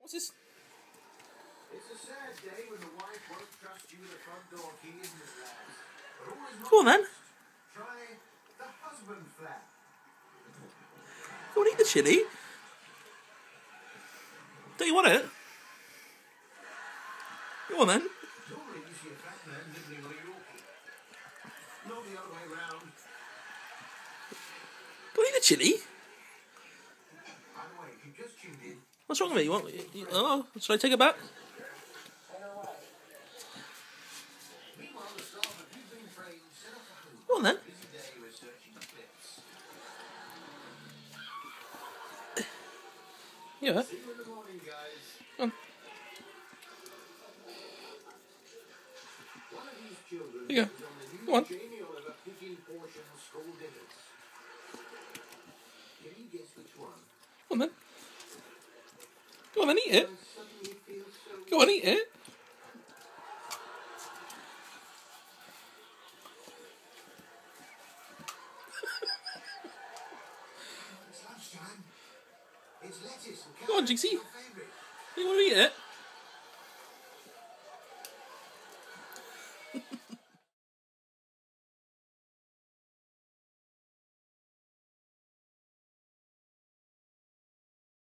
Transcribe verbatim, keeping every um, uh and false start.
What's this? It's a sad day when the wife won't trust you with the front door key, isn't it, lads? But always Go on then. try the husband flap. Go on, eat the chilli. Don't you want it? Go on then. Normally you see a fat man nibbling on a Yorkie. Not the other way round. Go on, eat the chilli. By the way, if you just tuned in. What's wrong with me? You want? You, you, oh, should I take it back? Meanwhile, the staff of You've Been Framed set up a home. Go on then. Busy day researching the clips. Yeah. See you in the morning, guys. Go on. One of these children Here you is go. on the new Go on. Jamie Oliver picking portion school dinners. Can you guess which one? Go on then. Go on then, eat it. I suddenly feel so Go on, eat it. It's lunchtime. It's lettuce and Go on, carrots. Jinxie. Your favourite. You want to eat it?